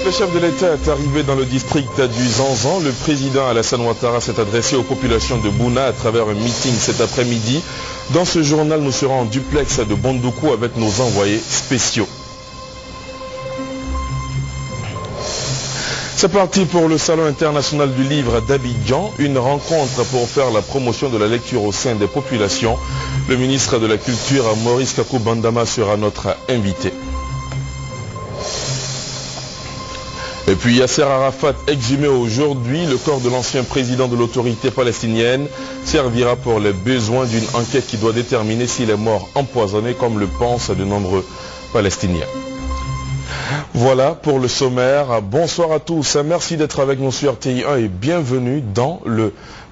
Le chef de l'État est arrivé dans le district du Zanzan. Le président Alassane Ouattara s'est adressé aux populations de Bouna à travers un meeting cet après-midi. Dans ce journal, nous serons en duplex de Bondoukou avec nos envoyés spéciaux. C'est parti pour le Salon international du livre d'Abidjan, une rencontre pour faire la promotion de la lecture au sein des populations. Le ministre de la Culture, Maurice Kakou Bandama, sera notre invité. Et puis Yasser Arafat exhumé aujourd'hui, le corps de l'ancien président de l'autorité palestinienne servira pour les besoins d'une enquête qui doit déterminer s'il est mort empoisonné comme le pensent de nombreux Palestiniens. Voilà pour le sommaire. Bonsoir à tous. Merci d'être avec nous sur RTI1 et bienvenue dans le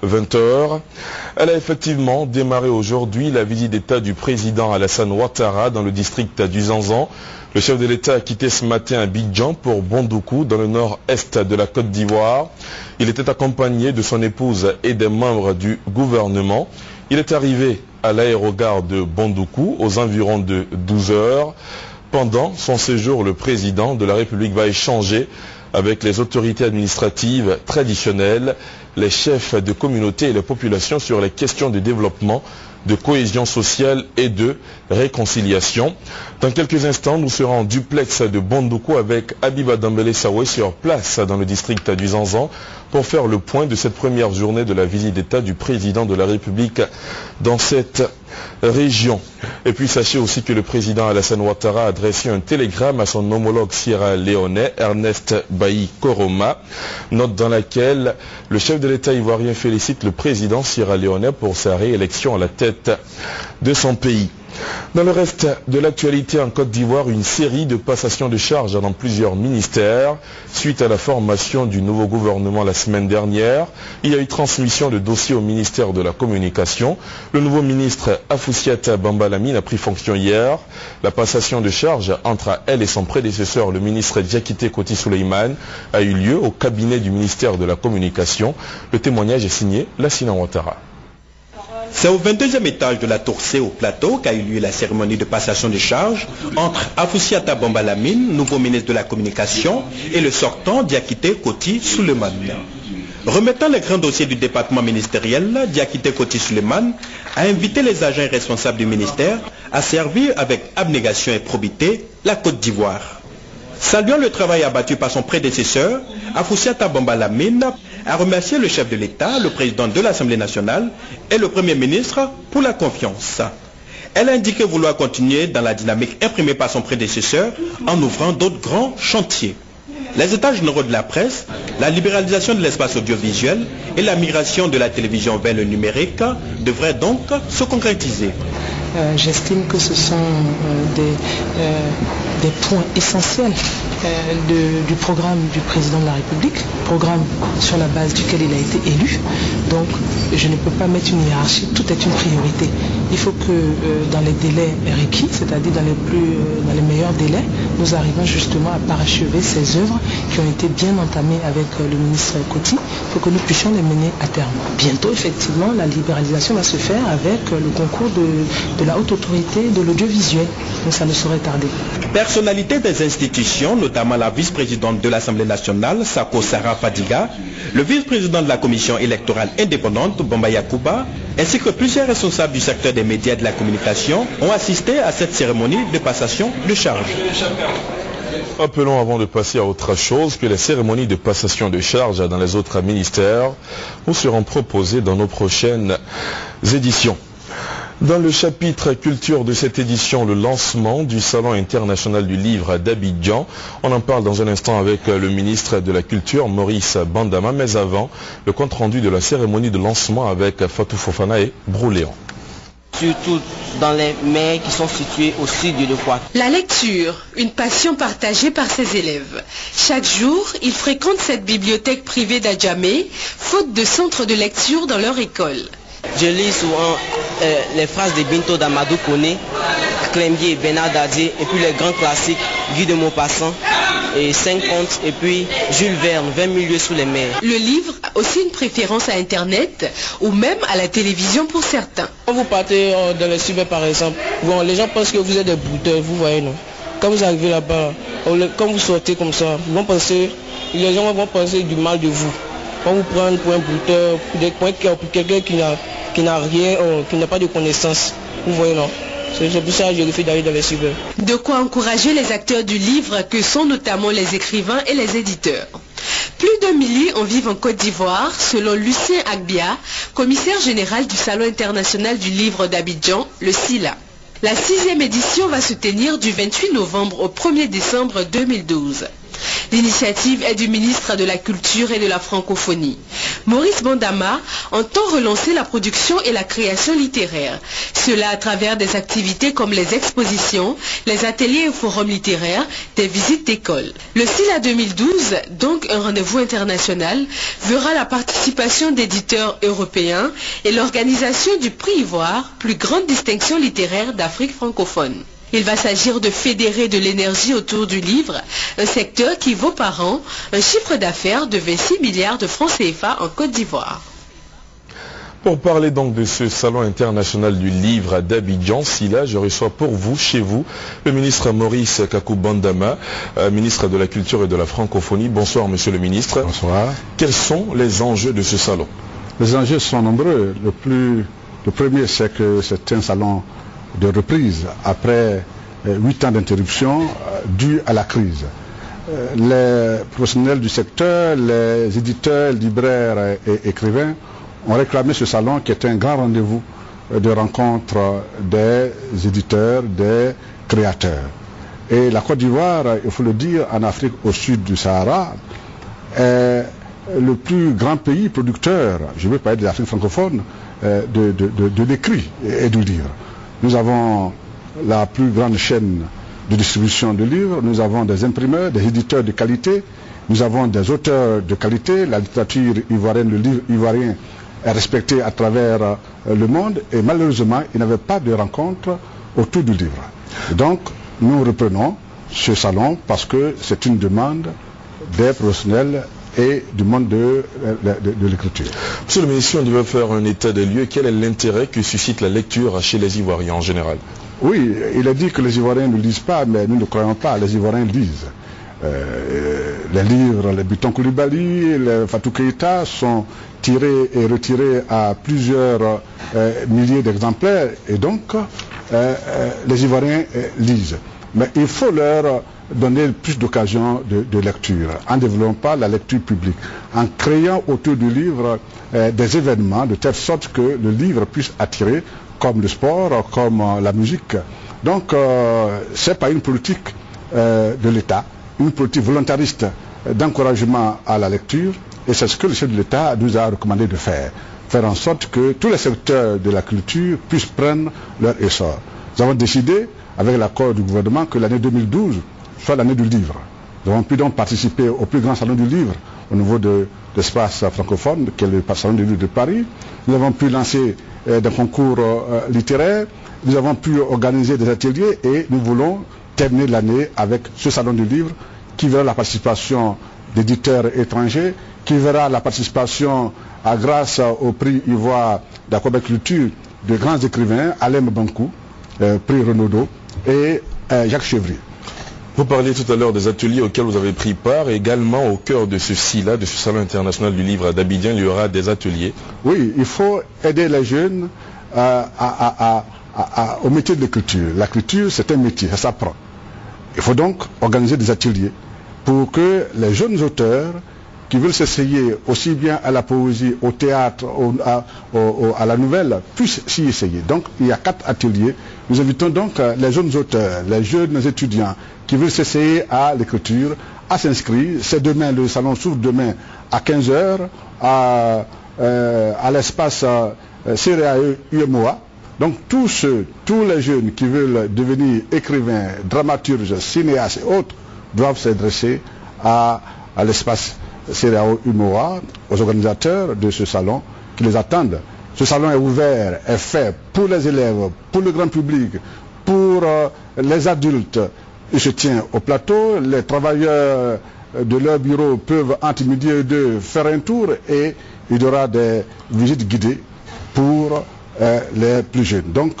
20h. Elle a effectivement démarré aujourd'hui la visite d'État du président Alassane Ouattara dans le district du Zanzan. Le chef de l'État a quitté ce matin Abidjan pour Bondoukou dans le nord-est de la Côte d'Ivoire. Il était accompagné de son épouse et des membres du gouvernement. Il est arrivé à l'aérogare de Bondoukou aux environs de 12 heures. Pendant son séjour, le président de la République va échanger avec les autorités administratives traditionnelles, les chefs de communauté et les populations sur les questions de développement, de cohésion sociale et de réconciliation. Dans quelques instants, nous serons en duplex de Bondoukou avec Abiba Dambélé Sawé sur place dans le district du Zanzan pour faire le point de cette première journée de la visite d'État du président de la République dans cette région. Et puis sachez aussi que le président Alassane Ouattara a adressé un télégramme à son homologue sierra-léonais Ernest Bailly Koroma, note dans laquelle le chef de l'État ivoirien félicite le président sierra-léonais pour sa réélection à la tête de son pays. Dans le reste de l'actualité en Côte d'Ivoire, une série de passations de charges dans plusieurs ministères. Suite à la formation du nouveau gouvernement la semaine dernière, il y a eu transmission de dossiers au ministère de la Communication. Le nouveau ministre Afoussiata Bambalamine a pris fonction hier. La passation de charges entre elle et son prédécesseur, le ministre Diakité Koti Souleymane, a eu lieu au cabinet du ministère de la Communication. Le témoignage est signé Lassina Ouattara. C'est au 22e étage de la Tour C au plateau qu'a eu lieu la cérémonie de passation de charges entre Afoussiata Bambalamine, nouveau ministre de la Communication, et le sortant Diakité Koti Souleymane. Remettant les grands dossiers du département ministériel, Diakité Koti Souleymane a invité les agents responsables du ministère à servir avec abnégation et probité la Côte d'Ivoire. Saluant le travail abattu par son prédécesseur, Afoussiata Bambalamine a remercié le chef de l'État, le président de l'Assemblée nationale et le Premier ministre pour la confiance. Elle a indiqué vouloir continuer dans la dynamique imprimée par son prédécesseur en ouvrant d'autres grands chantiers. Les états généraux de la presse, la libéralisation de l'espace audiovisuel et la migration de la télévision vers le numérique devraient donc se concrétiser. J'estime que ce sont des points essentiels du programme du président de la République, programme sur la base duquel il a été élu. Donc je ne peux pas mettre une hiérarchie, tout est une priorité. Il faut que dans les délais requis, c'est-à-dire dans les meilleurs délais, nous arrivons justement à parachever ces œuvres qui ont été bien entamées avec le ministre Koti, pour que nous puissions les mener à terme. Bientôt, effectivement, la libéralisation va se faire avec le concours de la haute autorité de l'audiovisuel. Donc ça ne saurait tarder. Personnalité des institutions, notamment la vice-présidente de l'Assemblée nationale, Sako Sarah Fadiga, le vice-président de la commission électorale indépendante, Bamba Yacouba, ainsi que plusieurs responsables du secteur des médias et de la communication ont assisté à cette cérémonie de passation de charges. Rappelons avant de passer à autre chose que les cérémonies de passation de charges dans les autres ministères nous seront proposées dans nos prochaines éditions. Dans le chapitre culture de cette édition, le lancement du Salon international du livre d'Abidjan. On en parle dans un instant avec le ministre de la Culture, Maurice Bandama, mais avant, le compte-rendu de la cérémonie de lancement avec Fatou Fofana et Brouléon. Surtout dans les mers qui sont situées au sud de l'Équateur. La lecture, une passion partagée par ses élèves. Chaque jour, ils fréquentent cette bibliothèque privée d'Adjamé, faute de centre de lecture dans leur école. Je lis souvent les phrases de Binto d'Amadou Koné, Clembier, Bernard Dadier, et puis les grands classiques, Guy de Maupassant, et 5 contes, et puis Jules Verne, 20 000 lieues sous les mers. Le livre a aussi une préférence à Internet, ou même à la télévision pour certains. Quand vous partez dans les cyber par exemple, bon, les gens pensent que vous êtes des bouteurs, vous voyez, non? quand vous arrivez là-bas, quand vous sortez comme ça, les gens vont penser du mal de vous. Ils vont vous prendre pour un brouteur, pour quelqu'un qui n'a rien, qui n'a pas de connaissances. Vous voyez, non? C'est pour ça que je refuse d'aller dans les cyber. De quoi encourager les acteurs du livre que sont notamment les écrivains et les éditeurs. Plus d'1 millier en vivent en Côte d'Ivoire, selon Lucien Agbia, commissaire général du Salon international du livre d'Abidjan, le SILA. La 6e édition va se tenir du 28 novembre au 1er décembre 2012. L'initiative est du ministre de la Culture et de la Francophonie. Maurice Bandama entend relancer la production et la création littéraire. Cela à travers des activités comme les expositions, les ateliers et forums littéraires, des visites d'école. Le SILA 2012, donc un rendez-vous international, verra la participation d'éditeurs européens et l'organisation du Prix Ivoire, plus grande distinction littéraire d'Afrique francophone. Il va s'agir de fédérer de l'énergie autour du livre, un secteur qui vaut par an un chiffre d'affaires de 26 milliards de francs CFA en Côte d'Ivoire. Pour parler donc de ce salon international du livre d'Abidjan, SILA, je reçois pour vous, chez vous, le ministre Maurice Kakou Bandama, ministre de la Culture et de la Francophonie. Bonsoir, monsieur le ministre. Bonsoir. Quels sont les enjeux de ce salon? Les enjeux sont nombreux. Le premier, c'est que c'est un salon de reprise après 8 ans d'interruption due à la crise. Les professionnels du secteur, les éditeurs, libraires et écrivains ont réclamé ce salon qui est un grand rendez-vous de rencontre des éditeurs, des créateurs. Et la Côte d'Ivoire, il faut le dire, en Afrique au sud du Sahara, est le plus grand pays producteur, je veux parler de l'Afrique francophone, de l'écrit et du livre. Nous avons la plus grande chaîne de distribution de livres, nous avons des imprimeurs, des éditeurs de qualité, nous avons des auteurs de qualité, la littérature ivoirienne, le livre ivoirien est respecté à travers le monde et malheureusement il n'y avait pas de rencontre autour du livre. Et donc nous reprenons ce salon parce que c'est une demande des professionnels et du monde de l'écriture. Monsieur le ministre, on devait faire un état des lieux. Quel est l'intérêt que suscite la lecture chez les Ivoiriens en général? Oui, il a dit que les Ivoiriens ne lisent pas, mais nous ne croyons pas, les Ivoiriens lisent. Les livres, les Biton Koulibaly, les Fatou Keïta sont tirés et retirés à plusieurs milliers d'exemplaires et donc les Ivoiriens lisent. Mais il faut leur donner plus d'occasions de lecture, en développant la lecture publique, en créant autour du livre des événements de telle sorte que le livre puisse attirer, comme le sport, comme la musique. Donc, ce n'est pas une politique de l'État, une politique volontariste d'encouragement à la lecture, et c'est ce que le chef de l'État nous a recommandé de faire en sorte que tous les secteurs de la culture puissent prendre leur essor. Nous avons décidé, avec l'accord du gouvernement, que l'année 2012 soit l'année du livre. Nous avons pu donc participer au plus grand salon du livre au niveau de l'espace francophone, qui est le salon du livre de Paris. Nous avons pu lancer des concours littéraires, nous avons pu organiser des ateliers et nous voulons terminer l'année avec ce salon du livre qui verra la participation d'éditeurs étrangers, qui verra la participation grâce au prix Ivoire d'Aquaculture de grands écrivains, Alain Bankou, prix Renaudot et Jacques Chevry. Vous parliez tout à l'heure des ateliers auxquels vous avez pris part, et également au cœur de ce SILA, de ce Salon international du livre d'Abidjan, il y aura des ateliers. Oui, il faut aider les jeunes au métier de l'écriture. La culture, c'est un métier, ça s'apprend. Il faut donc organiser des ateliers pour que les jeunes auteurs qui veulent s'essayer aussi bien à la poésie, au théâtre, à la nouvelle, puissent s'y essayer. Donc il y a 4 ateliers. Nous invitons donc les jeunes auteurs, les jeunes étudiants qui veulent s'essayer à l'écriture à s'inscrire. C'est demain, le salon s'ouvre demain à 15h à l'espace CRAE UMOA. Donc tous les jeunes qui veulent devenir écrivains, dramaturges, cinéastes et autres doivent s'adresser à l'espace CRAE UMOA, aux organisateurs de ce salon qui les attendent. Ce salon est ouvert, est fait pour les élèves, pour le grand public, pour les adultes. Il se tient au plateau, les travailleurs de leur bureau peuvent entre midi et 2 faire un tour et il y aura des visites guidées pour les plus jeunes. Donc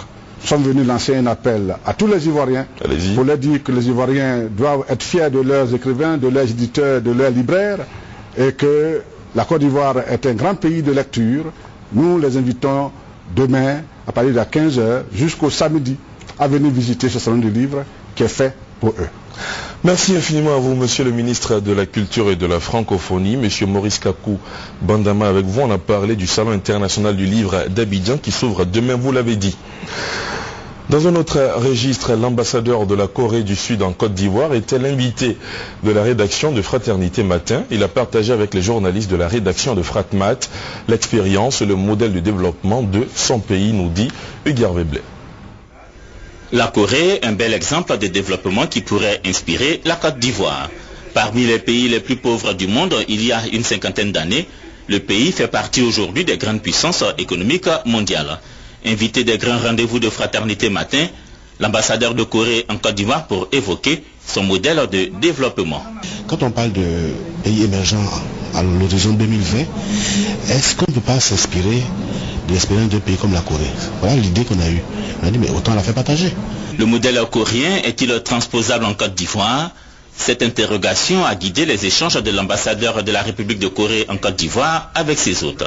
sommes venus lancer un appel à tous les Ivoiriens pour leur dire que les Ivoiriens doivent être fiers de leurs écrivains, de leurs éditeurs, de leurs libraires et que la Côte d'Ivoire est un grand pays de lecture. Nous les invitons demain à partir de 15h jusqu'au samedi à venir visiter ce salon du livre qui est fait pour eux. Merci infiniment à vous, Monsieur le ministre de la Culture et de la Francophonie, Monsieur Maurice Kakou Bandama. Avec vous, on a parlé du Salon international du livre d'Abidjan qui s'ouvre demain, vous l'avez dit. Dans un autre registre, l'ambassadeur de la Corée du Sud en Côte d'Ivoire était l'invité de la rédaction de Fraternité Matin. Il a partagé avec les journalistes de la rédaction de Fratmat l'expérience et le modèle de développement de son pays, nous dit Hugues Webley. La Corée, un bel exemple de développement qui pourrait inspirer la Côte d'Ivoire. Parmi les pays les plus pauvres du monde, il y a une cinquantaine d'années, le pays fait partie aujourd'hui des grandes puissances économiques mondiales. Invité des grands rendez-vous de Fraternité Matin, l'ambassadeur de Corée en Côte d'Ivoire pour évoquer son modèle de développement. Quand on parle de pays émergents à l'horizon 2020, est-ce qu'on ne peut pas s'inspirer de l'expérience d'un pays comme la Corée? Voilà l'idée qu'on a eue. On a dit mais autant la faire partager. Le modèle coréen est-il transposable en Côte d'Ivoire? Cette interrogation a guidé les échanges de l'ambassadeur de la République de Corée en Côte d'Ivoire avec ses hôtes.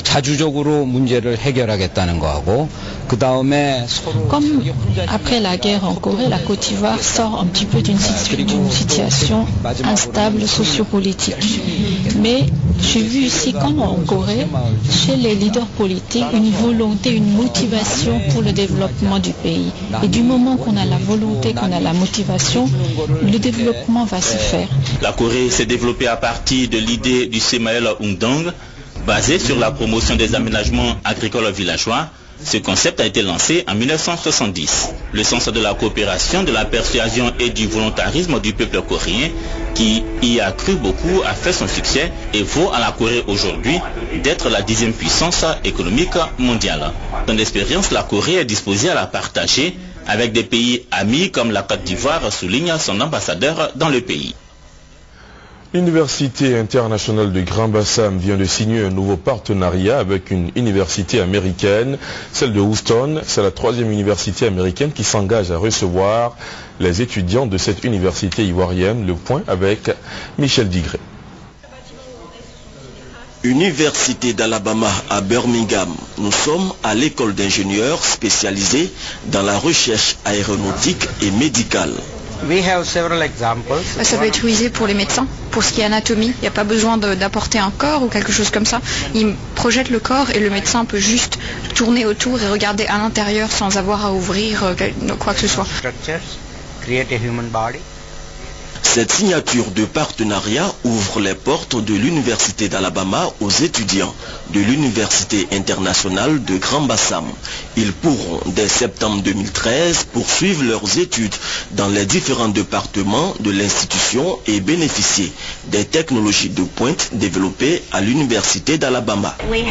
Comme après la guerre en Corée, la Côte d'Ivoire sort un petit peu d'une situation instable sociopolitique. Mais j'ai vu ici, comme en Corée, chez les leaders politiques, une volonté, une motivation pour le développement du pays. Et du moment qu'on a la volonté, qu'on a la motivation, le développement va se faire. La Corée s'est développée à partir de l'idée du Semael Ungdong, basée sur la promotion des aménagements agricoles villageois. Ce concept a été lancé en 1970. Le sens de la coopération, de la persuasion et du volontarisme du peuple coréen, qui y a cru beaucoup, a fait son succès et vaut à la Corée aujourd'hui d'être la 10e puissance économique mondiale. Dans l'expérience, la Corée est disposée à la partager avec des pays amis comme la Côte d'Ivoire, souligne son ambassadeur dans le pays. L'Université internationale de Grand Bassam vient de signer un nouveau partenariat avec une université américaine, celle de Houston. C'est la 3e université américaine qui s'engage à recevoir les étudiants de cette université ivoirienne. Le point avec Michel Digré. Université d'Alabama à Birmingham. Nous sommes à l'école d'ingénieurs spécialisée dans la recherche aéronautique et médicale. Ça va être utilisé pour les médecins, pour ce qui est anatomie. Il n'y a pas besoin d'apporter un corps ou quelque chose comme ça. Ils projettent le corps et le médecin peut juste tourner autour et regarder à l'intérieur sans avoir à ouvrir quoi que ce soit. Cette signature de partenariat ouvre les portes de l'Université d'Alabama aux étudiants de l'Université internationale de Grand Bassam. Ils pourront, dès septembre 2013, poursuivre leurs études dans les différents départements de l'institution et bénéficier des technologies de pointe développées à l'Université d'Alabama.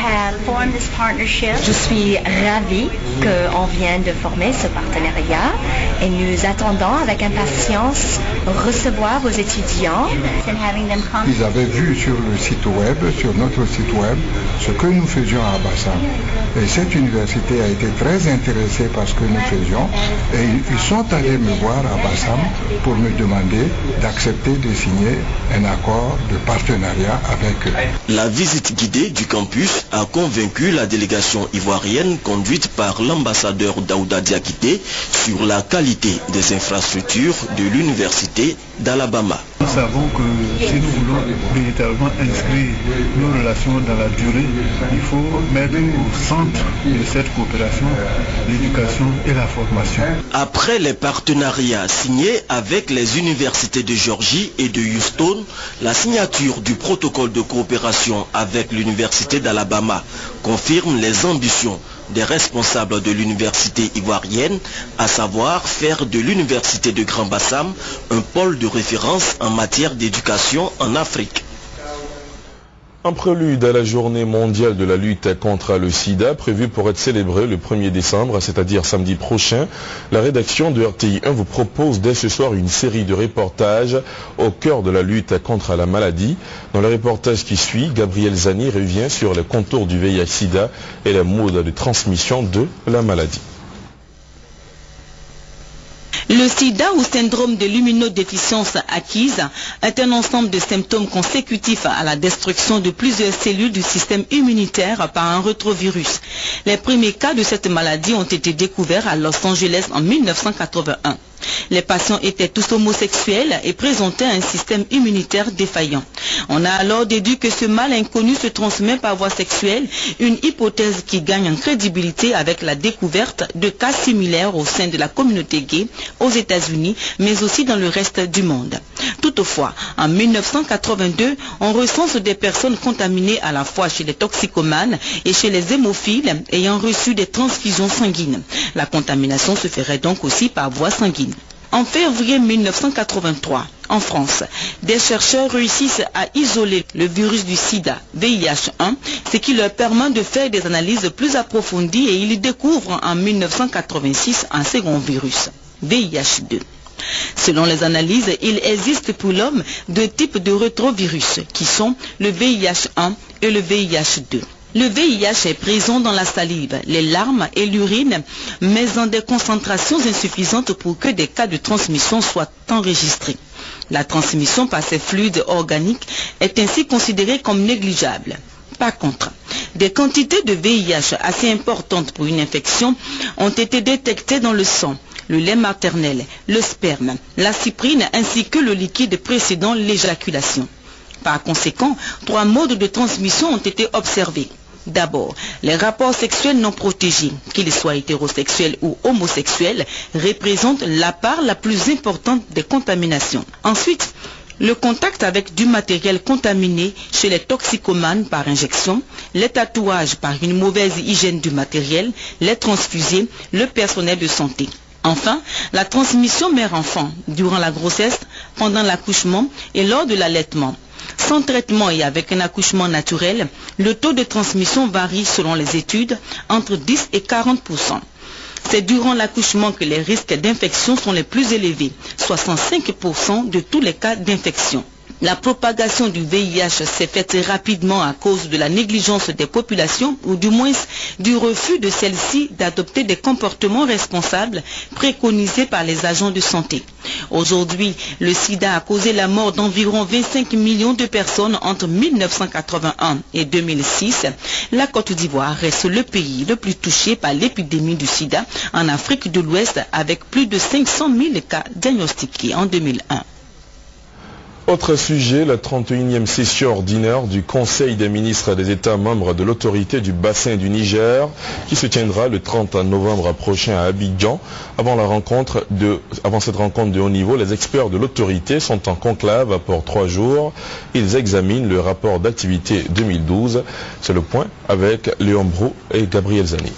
Je suis ravie qu'on vienne de former ce partenariat et nous attendons avec impatience recevoir vos étudiants. Ils avaient vu sur le site web, sur notre site web, ce que nous faisions à Bassam. Et cette université a été très intéressée par ce que nous faisions. Et ils sont allés me voir à Bassam pour me demander d'accepter de signer un accord de partenariat avec eux. La visite guidée du campus a convaincu la délégation ivoirienne conduite par l'ambassadeur Daouda Diakité sur la qualité des infrastructures de l'université d'Alabama. Nous savons que si nous voulons véritablement inscrire nos relations dans la durée, il faut mettre au centre de cette coopération l'éducation et la formation. Après les partenariats signés avec les universités de Géorgie et de Houston, la signature du protocole de coopération avec l'université d'Alabama confirme les ambitions des responsables de l'université ivoirienne, à savoir faire de l'université de Grand Bassam un pôle de référence en matière d'éducation en Afrique. En prélude à la journée mondiale de la lutte contre le sida, prévue pour être célébrée le 1er décembre, c'est-à-dire samedi prochain, la rédaction de RTI 1 vous propose dès ce soir une série de reportages au cœur de la lutte contre la maladie. Dans le reportage qui suit, Gabriel Zani revient sur les contours du VIH-Sida et les modes de transmission de la maladie. SIDA ou syndrome de l'immunodéficience acquise est un ensemble de symptômes consécutifs à la destruction de plusieurs cellules du système immunitaire par un rétrovirus. Les premiers cas de cette maladie ont été découverts à Los Angeles en 1981. Les patients étaient tous homosexuels et présentaient un système immunitaire défaillant. On a alors déduit que ce mal inconnu se transmet par voie sexuelle, une hypothèse qui gagne en crédibilité avec la découverte de cas similaires au sein de la communauté gay aux États-Unis, mais aussi dans le reste du monde. Toutefois, en 1982, on recense des personnes contaminées à la fois chez les toxicomanes et chez les hémophiles ayant reçu des transfusions sanguines. La contamination se ferait donc aussi par voie sanguine. En février 1983, en France, des chercheurs réussissent à isoler le virus du sida, VIH1, ce qui leur permet de faire des analyses plus approfondies et ils découvrent en 1986 un second virus, VIH2. Selon les analyses, il existe pour l'homme deux types de rétrovirus qui sont le VIH1 et le VIH2. Le VIH est présent dans la salive, les larmes et l'urine, mais en des concentrations insuffisantes pour que des cas de transmission soient enregistrés. La transmission par ces fluides organiques est ainsi considérée comme négligeable. Par contre, des quantités de VIH assez importantes pour une infection ont été détectées dans le sang, le lait maternel, le sperme, la cyprine ainsi que le liquide précédant l'éjaculation. Par conséquent, 3 modes de transmission ont été observés. D'abord, les rapports sexuels non protégés, qu'ils soient hétérosexuels ou homosexuels, représentent la part la plus importante des contaminations. Ensuite, le contact avec du matériel contaminé chez les toxicomanes par injection, les tatouages par une mauvaise hygiène du matériel, les transfusés, le personnel de santé. Enfin, la transmission mère-enfant durant la grossesse, pendant l'accouchement et lors de l'allaitement. Sans traitement et avec un accouchement naturel, le taux de transmission varie selon les études entre 10 et 40%. C'est durant l'accouchement que les risques d'infection sont les plus élevés, 65% de tous les cas d'infection. La propagation du VIH s'est faite rapidement à cause de la négligence des populations ou du moins du refus de celles-ci d'adopter des comportements responsables préconisés par les agents de santé. Aujourd'hui, le sida a causé la mort d'environ 25 millions de personnes entre 1981 et 2006. La Côte d'Ivoire reste le pays le plus touché par l'épidémie du sida en Afrique de l'Ouest avec plus de 500 000 cas diagnostiqués en 2001. Autre sujet, la 31e session ordinaire du Conseil des ministres des États membres de l'autorité du bassin du Niger qui se tiendra le 30 novembre prochain à Abidjan. Avant cette rencontre de haut niveau, les experts de l'autorité sont en conclave pour 3 jours. Ils examinent le rapport d'activité 2012. C'est le point avec Léon Brou et Gabriel Zani.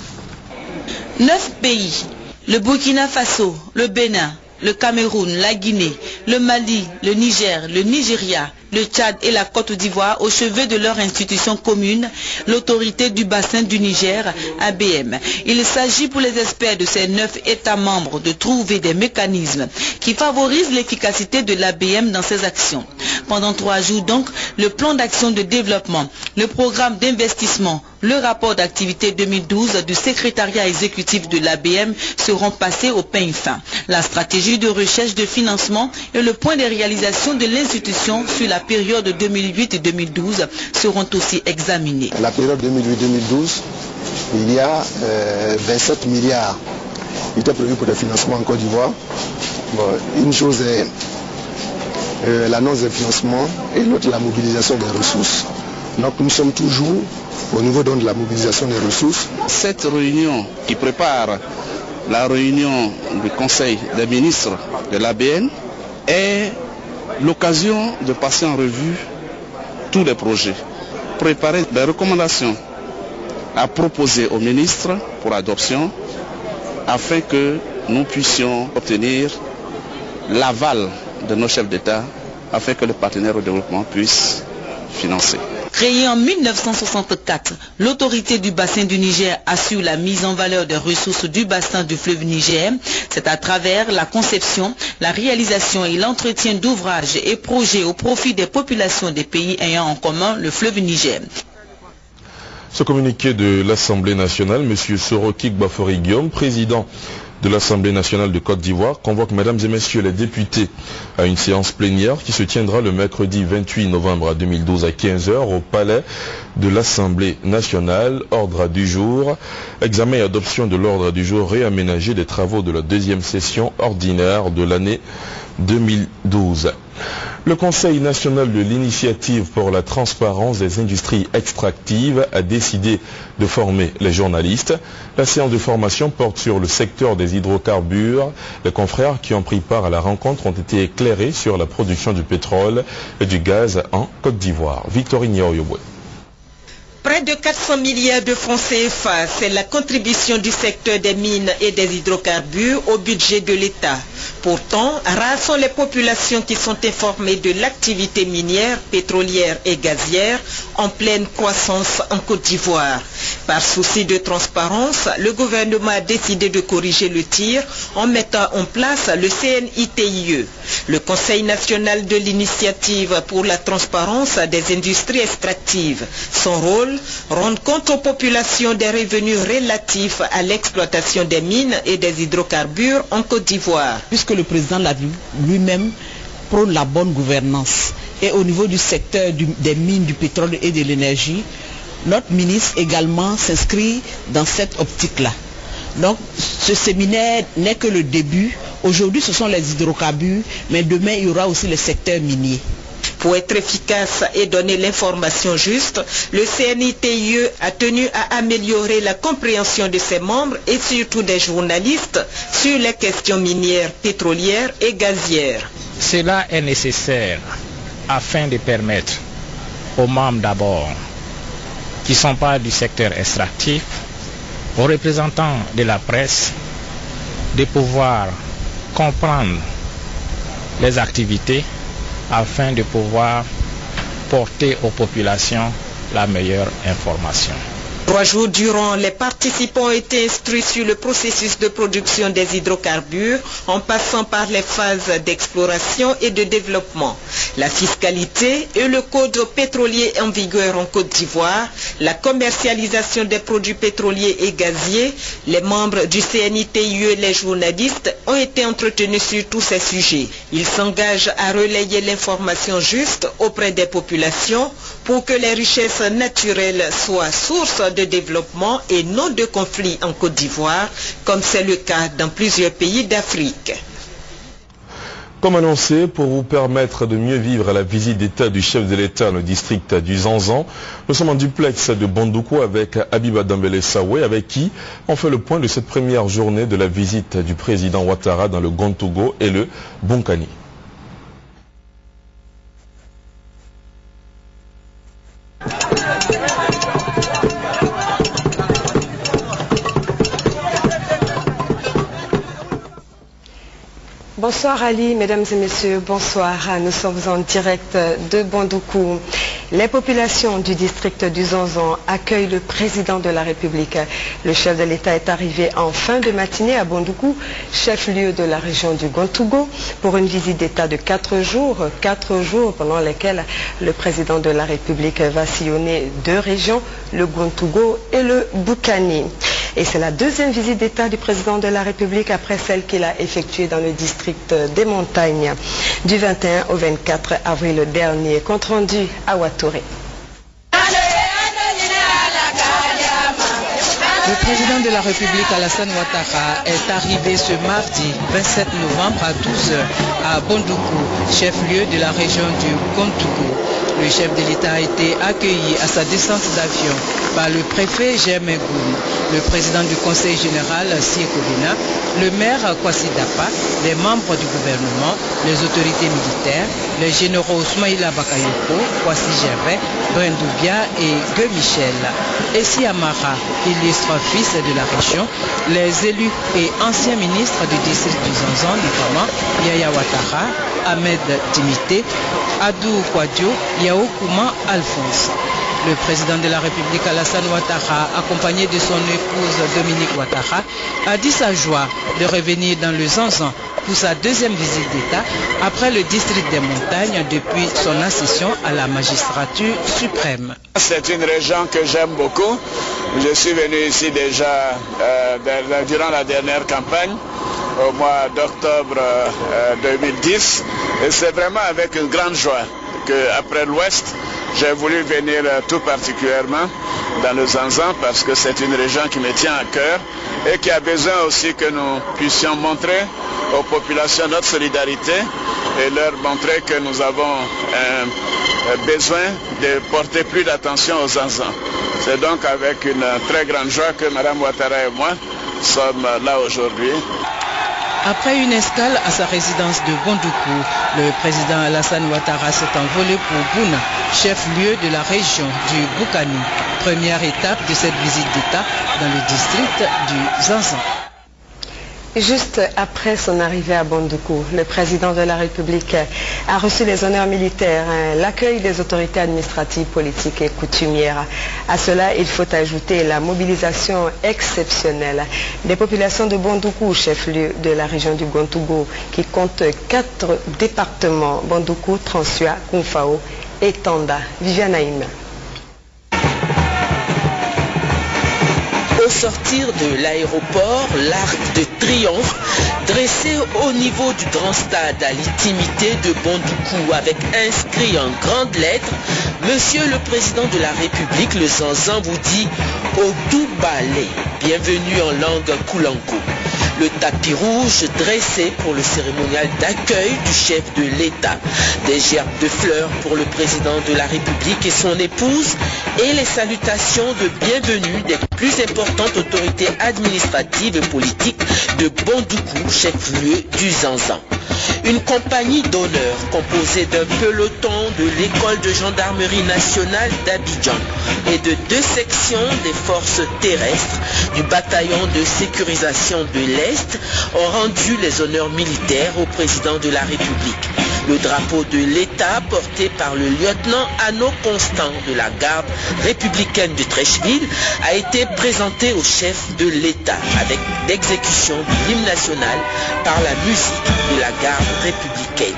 9 pays, le Burkina Faso, le Bénin, le Cameroun, la Guinée, le Mali, le Niger, le Nigeria, le Tchad et la Côte d'Ivoire au chevet de leur institution commune, l'autorité du bassin du Niger, ABM. Il s'agit pour les experts de ces 9 États membres de trouver des mécanismes qui favorisent l'efficacité de l'ABM dans ses actions. Pendant 3 jours donc, le plan d'action de développement, le programme d'investissement, le rapport d'activité 2012 du secrétariat exécutif de l'ABM seront passés au peigne fin. La stratégie de recherche de financement et le point de réalisation de l'institution sur la période 2008-2012 seront aussi examinés. La période 2008-2012, il y a 27 milliards qui étaient prévus pour le financement en Côte d'Ivoire. Bon, une chose est l'annonce des financements et l'autre la mobilisation des ressources. Donc nous sommes toujours au niveau de la mobilisation des ressources. Cette réunion qui prépare la réunion du Conseil des ministres de l'ABN est l'occasion de passer en revue tous les projets, préparer des recommandations à proposer aux ministres pour adoption afin que nous puissions obtenir l'aval de nos chefs d'État afin que les partenaires au développement puissent financer. Créée en 1964, l'autorité du bassin du Niger assure la mise en valeur des ressources du bassin du fleuve Niger. C'est à travers la conception, la réalisation et l'entretien d'ouvrages et projets au profit des populations des pays ayant en commun le fleuve Niger. Ce communiqué de l'Assemblée nationale, M. Soroki Gbafori Guillaume, président de l'Assemblée nationale de Côte d'Ivoire convoque mesdames et messieurs les députés à une séance plénière qui se tiendra le mercredi 28 novembre 2012 à 15h au palais de l'Assemblée nationale. Ordre du jour, examen et adoption de l'ordre du jour réaménagé des travaux de la deuxième session ordinaire de l'année 2012. Le Conseil national de l'initiative pour la transparence des industries extractives a décidé de former les journalistes. La séance de formation porte sur le secteur des hydrocarbures. Les confrères qui ont pris part à la rencontre ont été éclairés sur la production du pétrole et du gaz en Côte d'Ivoire. Victorine Yaoyobwe. Près de 400 milliards de francs CFA, c'est la contribution du secteur des mines et des hydrocarbures au budget de l'État. Pourtant, rares sont les populations qui sont informées de l'activité minière, pétrolière et gazière en pleine croissance en Côte d'Ivoire. Par souci de transparence, le gouvernement a décidé de corriger le tir en mettant en place le CNITIE, le Conseil national de l'initiative pour la transparence des industries extractives. Son rôle, rendre compte aux populations des revenus relatifs à l'exploitation des mines et des hydrocarbures en Côte d'Ivoire. Puisque le président l'a vu lui-même prône la bonne gouvernance et au niveau du secteur des mines, du pétrole et de l'énergie, notre ministre également s'inscrit dans cette optique-là. Donc ce séminaire n'est que le début. Aujourd'hui ce sont les hydrocarbures, mais demain il y aura aussi le secteur minier. Pour être efficace et donner l'information juste, le CNITIE a tenu à améliorer la compréhension de ses membres et surtout des journalistes sur les questions minières, pétrolières et gazières. Cela est nécessaire afin de permettre aux membres d'abord qui ne sont pas du secteur extractif, aux représentants de la presse, de pouvoir comprendre les activités afin de pouvoir porter aux populations la meilleure information. 3 jours durant, les participants ont été instruits sur le processus de production des hydrocarbures en passant par les phases d'exploration et de développement, la fiscalité et le code pétrolier en vigueur en Côte d'Ivoire, la commercialisation des produits pétroliers et gaziers. Les membres du CNITIE et les journalistes ont été entretenus sur tous ces sujets. Ils s'engagent à relayer l'information juste auprès des populations pour que les richesses naturelles soient source de développement et non de conflits en Côte d'Ivoire, comme c'est le cas dans plusieurs pays d'Afrique. Comme annoncé, pour vous permettre de mieux vivre à la visite d'État du chef de l'État dans le district du Zanzan, nous sommes en duplex de Bandoukou avec Abiba Dambele Sawé, avec qui on fait le point de cette première journée de la visite du président Ouattara dans le Gontougo et le Bonkani. Bonsoir Ali, mesdames et messieurs, bonsoir. Nous sommes en direct de Bandoukou. Les populations du district du Zanzan accueillent le président de la République. Le chef de l'État est arrivé en fin de matinée à Bandoukou, chef-lieu de la région du Gontougo, pour une visite d'État de 4 jours pendant lesquels le président de la République va sillonner 2 régions, le Gontougo et le Boukani. Et c'est la deuxième visite d'État du président de la République après celle qu'il a effectuée dans le district des montagnes du 21 au 24 avril dernier. Compte rendu à Ouattouré. Le président de la République Alassane Ouattara est arrivé ce mardi 27 novembre à 12h à Bandoukou, chef-lieu de la région du Gontougo. Le chef de l'État a été accueilli à sa descente d'avion par le préfet Germain Goum, le président du conseil général Siekobina, le maire Kwasi Dapa, les membres du gouvernement, les autorités militaires, les généraux Soumaïla Bakayoko, Kwasi Gervais, Brendoubia et Gueux Michel. Essi Amara, illustre fils de la région, les élus et anciens ministres du district du Zanzan, notamment Yaya Ouattara, Ahmed Dimité, Adou Kouadio, Yao Kouma Alphonse. Le président de la République Alassane Ouattara, accompagné de son épouse Dominique Ouattara, a dit sa joie de revenir dans le Zanzan pour sa deuxième visite d'État après le district des montagnes depuis son accession à la magistrature suprême. C'est une région que j'aime beaucoup Je suis venu ici déjà durant la dernière campagne, au mois d'octobre 2010, et c'est vraiment avec une grande joie qu'après l'Ouest, j'ai voulu venir tout particulièrement dans le Zanzan parce que c'est une région qui me tient à cœur et qui a besoin aussi que nous puissions montrer aux populations notre solidarité et leur montrer que nous avons besoin de porter plus d'attention aux Zanzans. C'est donc avec une très grande joie que Mme Ouattara et moi sommes là aujourd'hui. Après une escale à sa résidence de Bondoukou, le président Alassane Ouattara s'est envolé pour Bouna, chef-lieu de la région du Boukani. Première étape de cette visite d'État dans le district du Zanzan. Juste après son arrivée à Bondoukou, le président de la République a reçu les honneurs militaires, l'accueil des autorités administratives, politiques et coutumières. À cela, il faut ajouter la mobilisation exceptionnelle des populations de Bondoukou, chef-lieu de la région du Gontougo, qui compte 4 départements, Bondoukou, Transua, Koumfao et Tanda. Viviane Haïm. Au sortir de l'aéroport, l'Arc de Triomphe, dressé au niveau du grand stade à l'intimité de Bondoukou, avec inscrit en grandes lettres, Monsieur le Président de la République, le Zanzan, vous dit au Doubalé, bienvenue en langue Koulanko. Le tapis rouge dressé pour le cérémonial d'accueil du chef de l'État, des gerbes de fleurs pour le président de la République et son épouse et les salutations de bienvenue des plus importantes autorités administratives et politiques de Bondoukou, chef-lieu du Zanzan. Une compagnie d'honneur composée d'un peloton de l'école de gendarmerie nationale d'Abidjan et de 2 sections des forces terrestres du bataillon de sécurisation de l'Est ont rendu les honneurs militaires au président de la République. Le drapeau de l'État, porté par le lieutenant Anno Constant de la garde républicaine de Treichville, a été présenté au chef de l'État avec l'exécution de l'hymne national par la musique de la garde républicaine.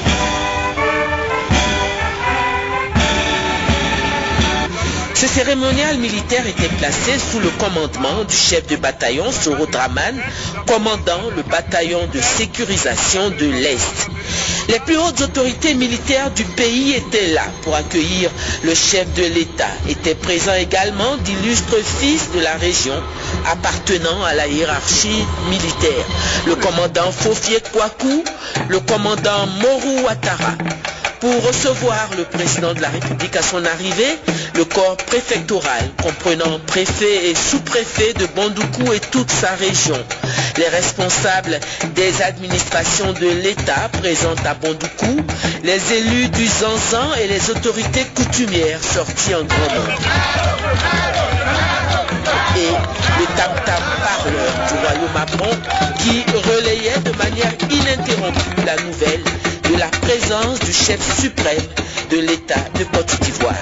Ce cérémonial militaire était placé sous le commandement du chef de bataillon Soro Draman, commandant le bataillon de sécurisation de l'Est. Les plus hautes autorités militaires du pays étaient là pour accueillir le chef de l'État. Étaient présents également d'illustres fils de la région appartenant à la hiérarchie militaire. Le commandant Fofié Kouakou, le commandant Morou Ouattara. Pour recevoir le président de la République à son arrivée, le corps préfectoral, comprenant préfet et sous-préfet de Bondoukou et toute sa région, les responsables des administrations de l'État présentes à Bondoukou, les élus du Zanzan et les autorités coutumières sorties en grand nombre. Et le tam-tam parleur du royaume Abon qui relayait de manière ininterrompue la nouvelle de la présence du chef suprême de l'État de Côte d'Ivoire.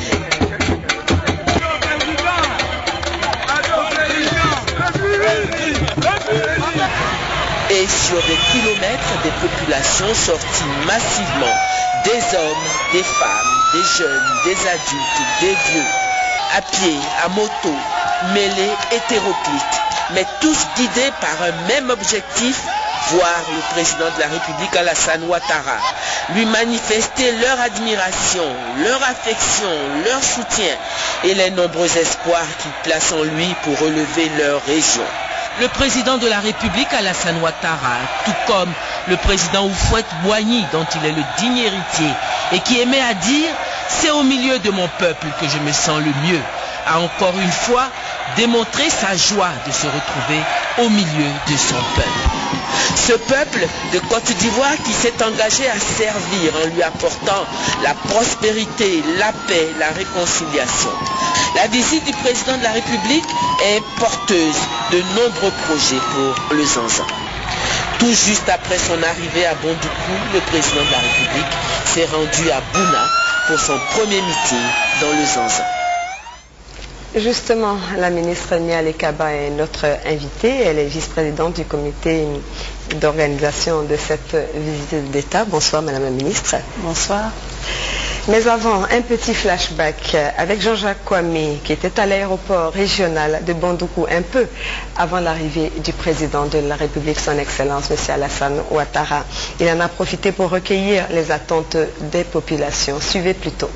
Et sur des kilomètres, des populations sorties massivement, des hommes, des femmes, des jeunes, des adultes, des vieux, à pied, à moto, mêlés, hétéroclites, mais tous guidés par un même objectif, voir le président de la République Alassane Ouattara, lui manifester leur admiration, leur affection, leur soutien et les nombreux espoirs qu'ils placent en lui pour relever leur région. Le président de la République Alassane Ouattara, tout comme le président Houphouët-Boigny, dont il est le digne héritier, et qui aimait à dire « c'est au milieu de mon peuple que je me sens le mieux », a encore une fois démontré sa joie de se retrouver au milieu de son peuple. Ce peuple de Côte d'Ivoire qui s'est engagé à servir en lui apportant la prospérité, la paix, la réconciliation. La visite du président de la République est porteuse de nombreux projets pour le Zanzan. Tout juste après son arrivée à Bondoukou, le président de la République s'est rendu à Bouna pour son premier meeting dans le Zanzan. Justement, la ministre Niale Kaba est notre invitée. Elle est vice-présidente du comité d'organisation de cette visite d'État. Bonsoir, Madame la ministre. Bonsoir. Mais avant, un petit flashback avec Jean-Jacques Kwame qui était à l'aéroport régional de Bandoukou un peu avant l'arrivée du président de la République, son Excellence, M. Alassane Ouattara. Il en a profité pour recueillir les attentes des populations. Suivez plutôt.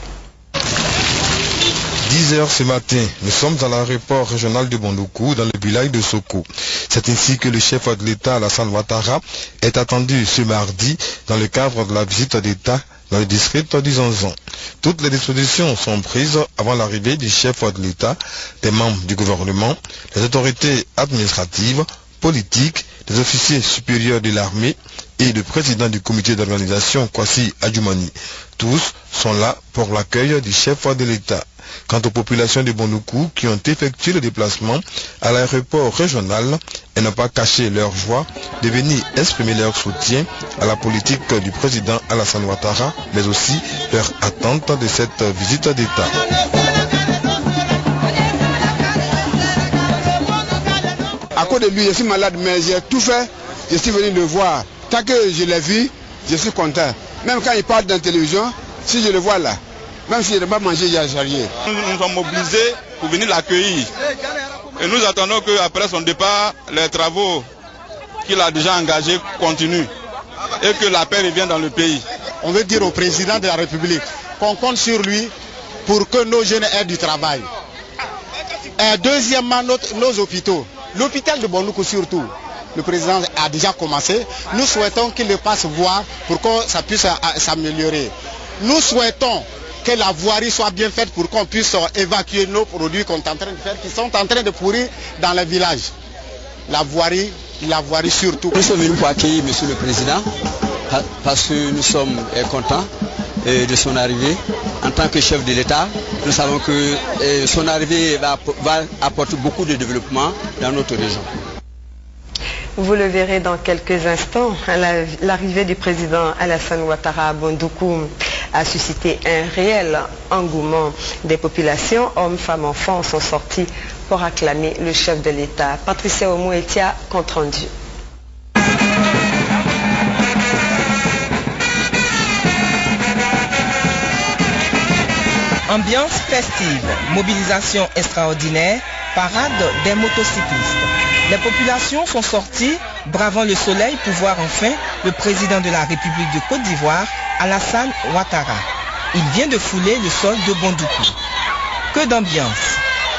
10 heures ce matin, nous sommes dans l'aéroport régional de Bandoukou, dans le village de Soko. C'est ainsi que le chef de l'État, Alassane Ouattara, est attendu ce mardi dans le cadre de la visite d'État dans le district du Zonzon. Toutes les dispositions sont prises avant l'arrivée du chef de l'État, des membres du gouvernement, les autorités administratives, politiques, les officiers supérieurs de l'armée et le président du comité d'organisation, Kwasi Adjoumani. Tous sont là pour l'accueil du chef de l'État. Quant aux populations de Bandoukou qui ont effectué le déplacement à l'aéroport régional, elles n'ont pas caché leur joie de venir exprimer leur soutien à la politique du président Alassane Ouattara, mais aussi leur attente de cette visite d'État. À cause de lui, je suis malade, mais j'ai tout fait, je suis venu le voir. Tant que je l'ai vu, je suis content. Même quand il parle dans la télévision, si je le vois là, même si je n'ai pas mangé, il y a rien. Nous sommes mobilisés pour venir l'accueillir. Et nous attendons qu'après son départ, les travaux qu'il a déjà engagés continuent et que la paix revienne dans le pays. On veut dire au président de la République qu'on compte sur lui pour que nos jeunes aient du travail. Et deuxièmement, nos hôpitaux. L'hôpital de Bandoukou surtout. Le président a déjà commencé. Nous souhaitons qu'il le passe voir pour que ça puisse s'améliorer. Nous souhaitons que la voirie soit bien faite pour qu'on puisse évacuer nos produits qu'on est en train de faire, qui sont en train de pourrir dans les villages. La voirie surtout. Nous sommes venus pour accueillir M. le Président parce que nous sommes contents de son arrivée. En tant que chef de l'État, nous savons que son arrivée va apporter beaucoup de développement dans notre région. Vous le verrez dans quelques instants, l'arrivée du président Alassane Ouattara à Bandoukou a suscité un réel engouement des populations. Hommes, femmes, enfants sont sortis pour acclamer le chef de l'État. Patricia Omouetia, compte rendu. Ambiance festive, mobilisation extraordinaire, parade des motocyclistes. Les populations sont sorties, bravant le soleil pour voir enfin le président de la République de Côte d'Ivoire, Alassane Ouattara. Il vient de fouler le sol de Bandoukou. Que d'ambiance!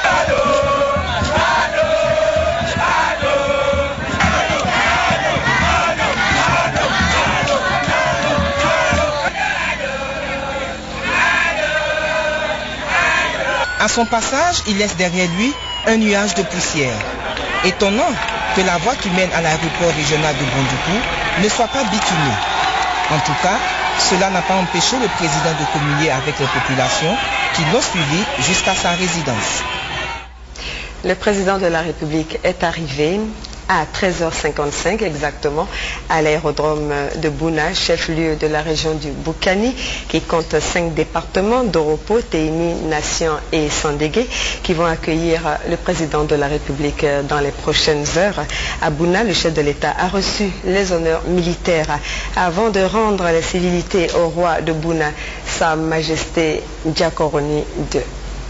À son passage, il laisse derrière lui un nuage de poussière. Étonnant que la voie qui mène à l'aéroport régional de Bandoukou ne soit pas bitumée. En tout cas, cela n'a pas empêché le président de communier avec les populations qui l'ont suivi jusqu'à sa résidence. Le président de la République est arrivé à 13h55 exactement à l'aérodrome de Bouna, chef-lieu de la région du Boukani, qui compte 5 départements, Doropo, Téimi, Nation et Sandégué, qui vont accueillir le président de la République dans les prochaines heures. À Bouna, le chef de l'État a reçu les honneurs militaires avant de rendre les civilités au roi de Bouna, Sa Majesté Diakoroni II.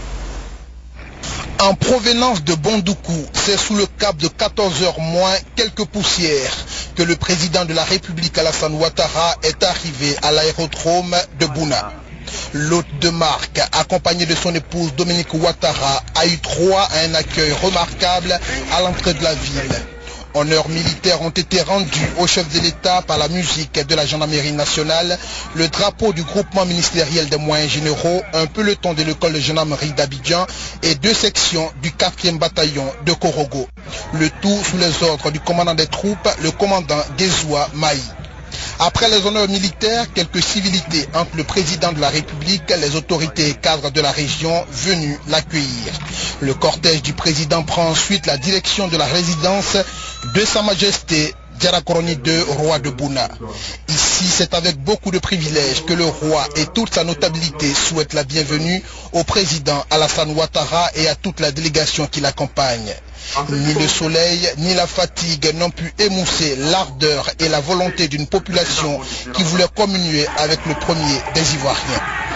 En provenance de Bandoukou, c'est sous le cap de 14h moins quelques poussières que le président de la République Alassane Ouattara est arrivé à l'aérodrome de Bouna. L'hôte de marque, accompagné de son épouse Dominique Ouattara, a eu droit à un accueil remarquable à l'entrée de la ville. Honneurs militaires ont été rendus au chef de l'État par la musique de la gendarmerie nationale, le drapeau du groupement ministériel des moyens généraux, un peloton de l'école de gendarmerie d'Abidjan et 2 sections du 4e bataillon de Korogo. Le tout sous les ordres du commandant des troupes, le commandant Gezoua Maï. Après les honneurs militaires, quelques civilités entre le président de la République, les autorités et cadres de la région venus l'accueillir. Le cortège du président prend ensuite la direction de la résidence de Sa Majesté Diakoroni II, roi de Bouna. Ici, c'est avec beaucoup de privilèges que le roi et toute sa notabilité souhaitent la bienvenue au président Alassane Ouattara et à toute la délégation qui l'accompagne. Ni le soleil, ni la fatigue n'ont pu émousser l'ardeur et la volonté d'une population qui voulait communier avec le premier des Ivoiriens.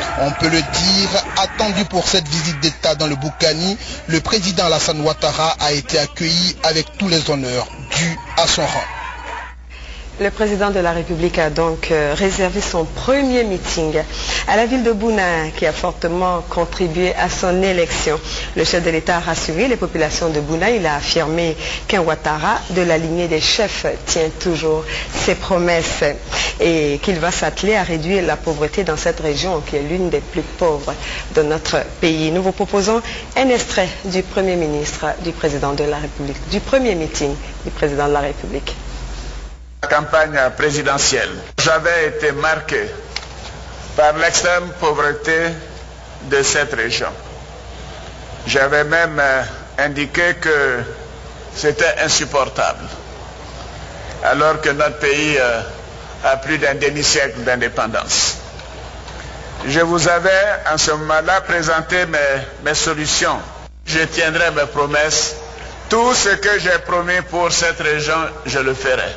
On peut le dire, attendu pour cette visite d'État dans le Boukani, le président Alassane Ouattara a été accueilli avec tous les honneurs dus à son rang. Le président de la République a donc réservé son premier meeting à la ville de Bouna, qui a fortement contribué à son élection. Le chef de l'État a rassuré les populations de Bouna. Il a affirmé qu'un Ouattara de la lignée des chefs tient toujours ses promesses et qu'il va s'atteler à réduire la pauvreté dans cette région qui est l'une des plus pauvres de notre pays. Nous vous proposons un extrait du Premier ministre du président de la République, du premier meeting du président de la République. Campagne présidentielle, j'avais été marqué par l'extrême pauvreté de cette région. J'avais même indiqué que c'était insupportable, alors que notre pays a plus d'un demi-siècle d'indépendance. Je vous avais en ce moment-là présenté mes solutions. Je tiendrai mes promesses. Tout ce que j'ai promis pour cette région, je le ferai.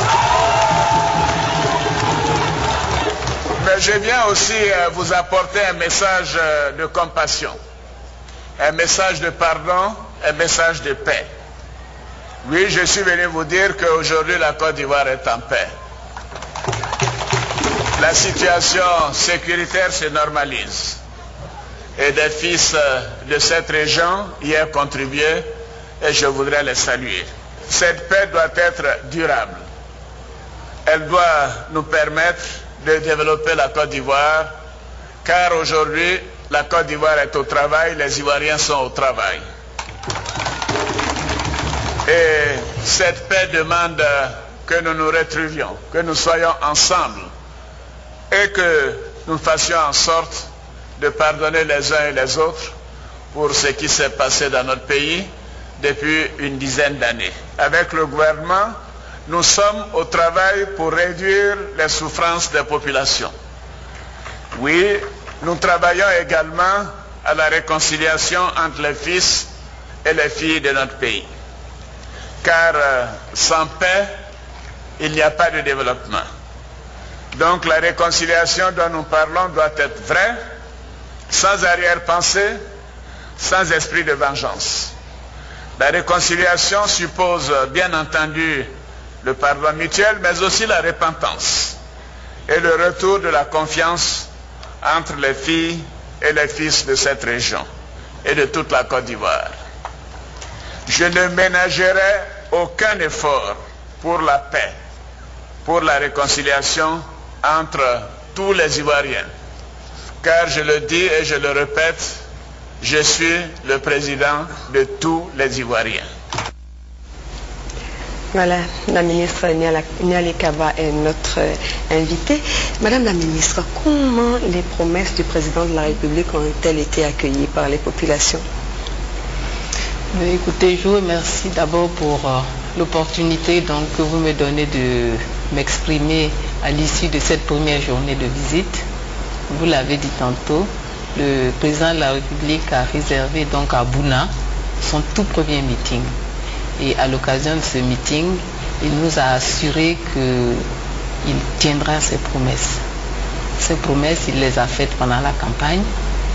Mais je viens aussi vous apporter un message de compassion, un message de pardon, un message de paix. Oui, je suis venu vous dire qu'aujourd'hui la Côte d'Ivoire est en paix. La situation sécuritaire se normalise. Et des fils de cette région y ont contribué et je voudrais les saluer. Cette paix doit être durable. Elle doit nous permettre de développer la Côte d'Ivoire, car aujourd'hui, la Côte d'Ivoire est au travail, les Ivoiriens sont au travail. Et cette paix demande que nous nous retrouvions, que nous soyons ensemble et que nous fassions en sorte de pardonner les uns et les autres pour ce qui s'est passé dans notre pays depuis une dizaine d'années. Avec le gouvernement, nous sommes au travail pour réduire les souffrances des populations. Oui, nous travaillons également à la réconciliation entre les fils et les filles de notre pays. Car sans paix, il n'y a pas de développement. Donc la réconciliation dont nous parlons doit être vraie, sans arrière-pensée, sans esprit de vengeance. La réconciliation suppose bien entendu le pardon mutuel, mais aussi la repentance et le retour de la confiance entre les filles et les fils de cette région et de toute la Côte d'Ivoire. Je ne ménagerai aucun effort pour la paix, pour la réconciliation entre tous les Ivoiriens, car je le dis et je le répète, je suis le président de tous les Ivoiriens. Voilà, la ministre Niali Kaba est notre invitée. Madame la ministre, comment les promesses du président de la République ont-elles été accueillies par les populations? Écoutez, je vous remercie d'abord pour l'opportunité que vous me donnez de m'exprimer à l'issue de cette première journée de visite. Vous l'avez dit tantôt, le président de la République a réservé donc à Bouna son tout premier meeting. Et à l'occasion de ce meeting, il nous a assuré qu'il tiendra ses promesses. Ces promesses, il les a faites pendant la campagne.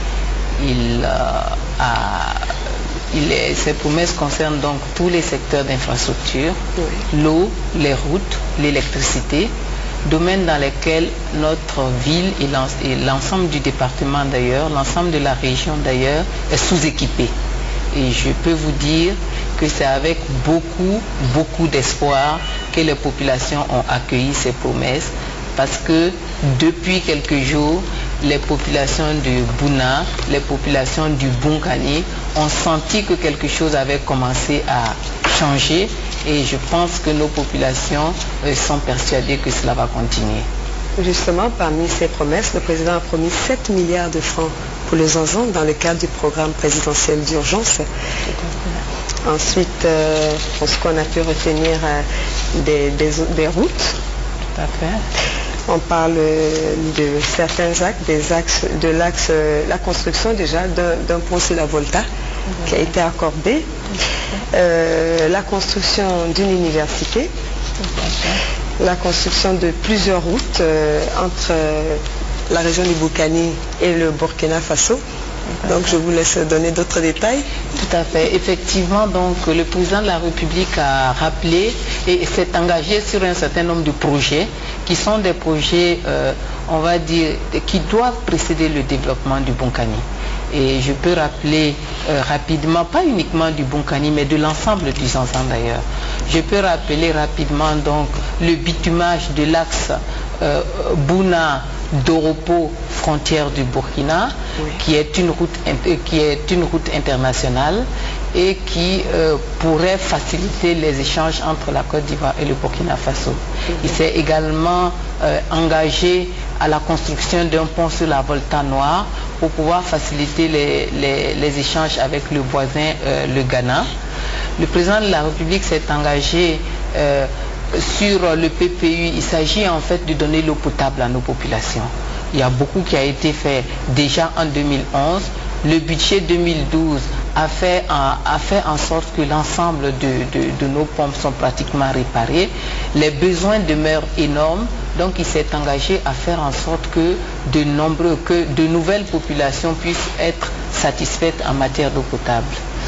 Ces promesses concernent donc tous les secteurs d'infrastructure, l'eau, les routes, l'électricité, domaines dans lesquels notre ville et l'ensemble du département d'ailleurs, l'ensemble de la région d'ailleurs, est sous-équipé. Et je peux vous dire que c'est avec beaucoup d'espoir que les populations ont accueilli ces promesses, parce que depuis quelques jours, les populations de Bouna, les populations du Boukani ont senti que quelque chose avait commencé à changer, et je pense que nos populations sont persuadées que cela va continuer. Justement, parmi ces promesses, le président a promis 7 milliards de francs pour le Zanzan dans le cadre du programme présidentiel d'urgence. Ensuite, ce qu'on a pu retenir des routes. Tout à fait. On parle de certains axes, la construction déjà d'un pont sur la Volta qui a été accordé, la construction d'une université, la construction de plusieurs routes entre la région du Boukani et le Burkina Faso. Donc je vous laisse donner d'autres détails. Tout à fait. Effectivement, donc le président de la République a rappelé et s'est engagé sur un certain nombre de projets qui sont des projets, on va dire, qui doivent précéder le développement du Boukani. Et je peux rappeler rapidement, pas uniquement du Boukani, mais de l'ensemble du Zanzan d'ailleurs. Je peux rappeler rapidement donc le bitumage de l'axe Bouna-Doropo, frontière du Burkina, oui, qui est une route internationale et qui pourrait faciliter les échanges entre la Côte d'Ivoire et le Burkina Faso. Il s'est également engagé à la construction d'un pont sur la Volta Noire pour pouvoir faciliter les échanges avec le voisin, le Ghana. Le président de la République s'est engagé sur le PPU. Il s'agit en fait de donner l'eau potable à nos populations. Il y a beaucoup qui a été fait déjà en 2011. Le budget 2012 a fait en sorte que l'ensemble de nos pompes sont pratiquement réparées. Les besoins demeurent énormes. Donc il s'est engagé à faire en sorte que de nouvelles populations puissent être satisfaites en matière d'eau potable.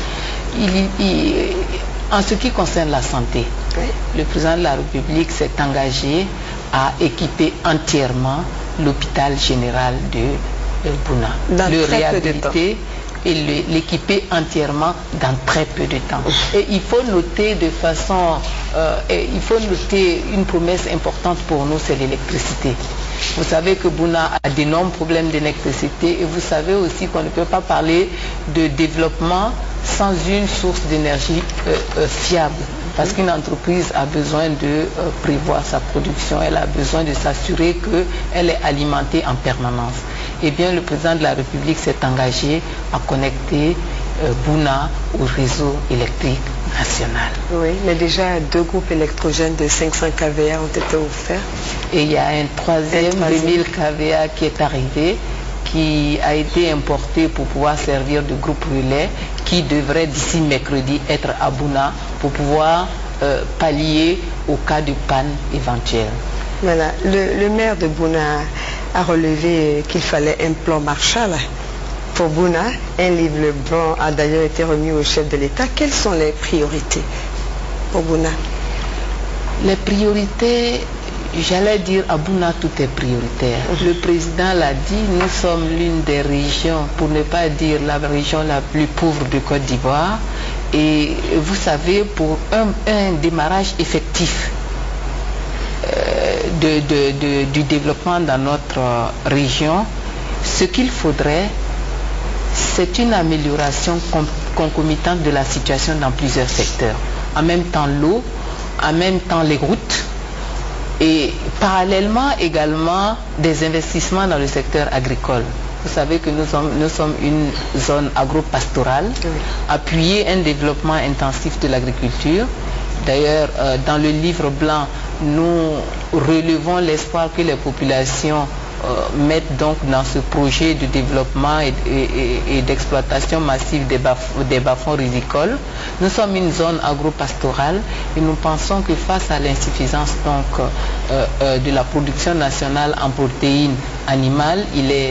En ce qui concerne la santé, oui, le président de la République s'est engagé à équiper entièrement l'hôpital général de Bouna. Le réhabiliter et l'équiper entièrement dans très peu de temps. Et il faut noter de façon, une promesse importante pour nous, c'est l'électricité. Vous savez que Bouna a d'énormes problèmes d'électricité et vous savez aussi qu'on ne peut pas parler de développement sans une source d'énergie fiable. Parce qu'une entreprise a besoin de prévoir sa production, elle a besoin de s'assurer qu'elle est alimentée en permanence. Eh bien, le président de la République s'est engagé à connecter Bouna au réseau électrique national. Oui, mais déjà 2 groupes électrogènes de 500 kVA ont été offerts. Et il y a un troisième de 1000 kVA qui est arrivé, qui a été importé pour pouvoir servir de groupe relais, qui devrait d'ici mercredi être à Bouna pour pouvoir pallier au cas de panne éventuelle. Voilà, le maire de Bouna a relevé qu'il fallait un plan Marshall pour Bouna. Un livre blanc a d'ailleurs été remis au chef de l'État. Quelles sont les priorités pour Bouna? Les priorités, j'allais dire à Bouna, tout est prioritaire. Le président l'a dit, nous sommes l'une des régions, pour ne pas dire la région la plus pauvre de Côte d'Ivoire. Et vous savez, pour un démarrage effectif du développement dans notre région, ce qu'il faudrait, c'est une amélioration concomitante de la situation dans plusieurs secteurs. En même temps l'eau, en même temps les routes, et parallèlement également des investissements dans le secteur agricole. Vous savez que nous sommes une zone agro-pastorale, appuyer un développement intensif de l'agriculture. D'ailleurs, dans le livre blanc, nous relevons l'espoir que les populations mettent donc dans ce projet de développement et d'exploitation massive des bas-fonds rizicoles. Nous sommes une zone agro-pastorale et nous pensons que face à l'insuffisance donc de la production nationale en protéines animales,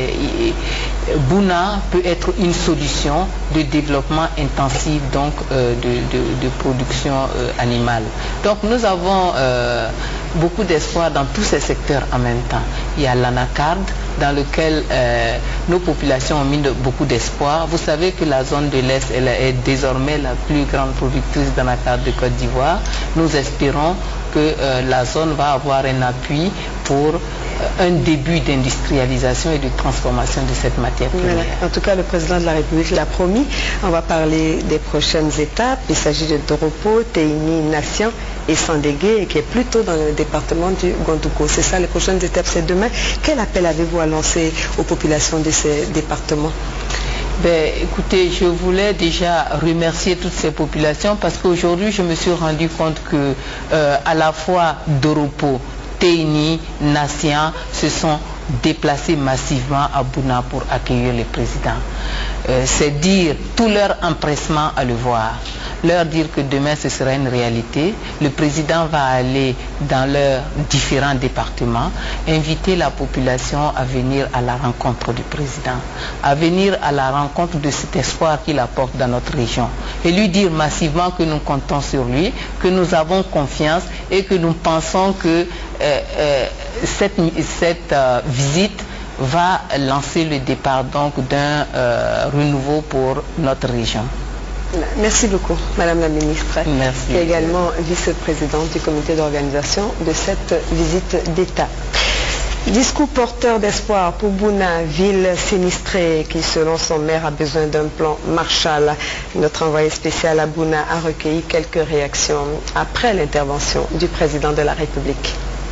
Bouna peut être une solution de développement intensif donc de production animale. Donc nous avons beaucoup d'espoir dans tous ces secteurs en même temps. Il y a l'anacarde dans lequel nos populations ont mis beaucoup d'espoir. Vous savez que la zone de l'Est est désormais la plus grande productrice d'anacarde de Côte d'Ivoire. Nous espérons que la zone va avoir un appui pour un début d'industrialisation et de transformation de cette matière première. Voilà. En tout cas, le président de la République l'a promis. On va parler des prochaines étapes. Il s'agit de Doropo, Teini, Nation et Sandégué, qui est plutôt dans le département du Gondouko. C'est ça, les prochaines étapes, c'est demain. Quel appel avez-vous à lancer aux populations de ces départements? Écoutez, je voulais déjà remercier toutes ces populations parce qu'aujourd'hui, je me suis rendu compte que à la fois Doropo, Teini, Nation se sont déplacés massivement à Bouna pour accueillir le président. C'est dire tout leur empressement à le voir. leur dire que demain ce sera une réalité. Le président va aller dans leurs différents départements, inviter la population à venir à la rencontre du président, à venir à la rencontre de cet espoir qu'il apporte dans notre région et lui dire massivement que nous comptons sur lui, que nous avons confiance et que nous pensons que cette visite va lancer le départ donc d'un renouveau pour notre région. Merci beaucoup, Madame la Ministre. Merci. Qui est également vice-présidente du comité d'organisation de cette visite d'État. Discours porteur d'espoir pour Bouna, ville sinistrée qui, selon son maire, a besoin d'un plan Marshall. Notre envoyé spécial à Bouna a recueilli quelques réactions après l'intervention du président de la République.